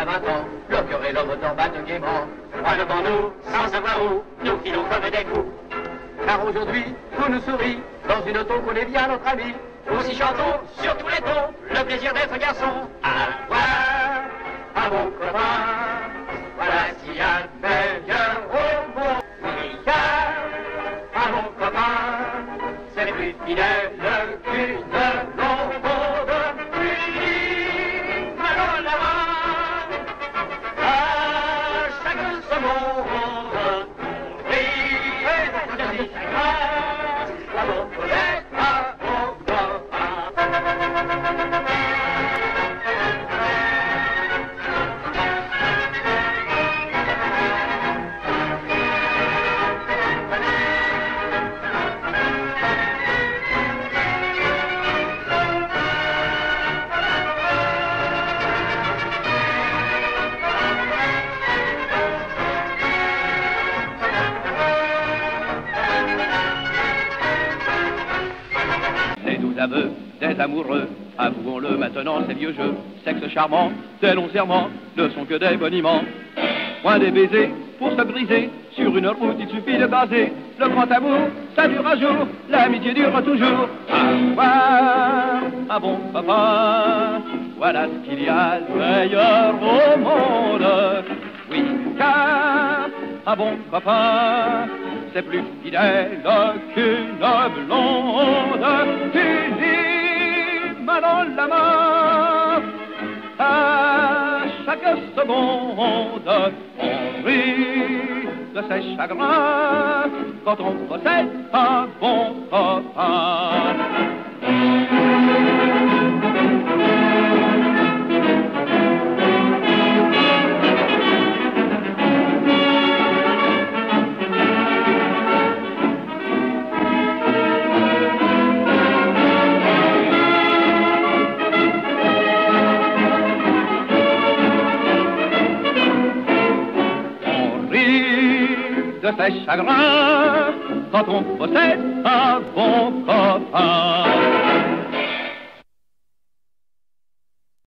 à 20 ans, le cœur et l'homme d'en battent gaiement. Loin devant nous, sans savoir où, nous filons comme des fous. Car aujourd'hui, tout nous sourit, dans une auto qu'on est bien notre ami. Aussi chantons sur tous les tons, le plaisir d'être garçon. Avoir un bon copain, voilà ce qu'il y a de meilleur au monde. Oui, car un bon copain, c'est plus fidèle qu'une blonde. Puis, allons là-bas, à chaque seconde, on rit, de ses chagrins, la bonne collègue à mon copain. Aveux des amoureux, avouons-le maintenant, ces vieux jeux, sexe charmant, tes longs serments ne sont que des boniments. Point des baisers pour se briser, sur une route il suffit de baser. Le grand amour, ça dure un jour, l'amitié dure toujours. Avoir un bon papa, voilà ce qu'il y a de meilleur au monde. Oui, car un bon papa, c'est plus fidèle qu'une blonde. Unis, main dans la main, à chaque seconde, on rit de ses chagrins quand on possède un bon copain. De ses chagrins quand on possède un bon copain.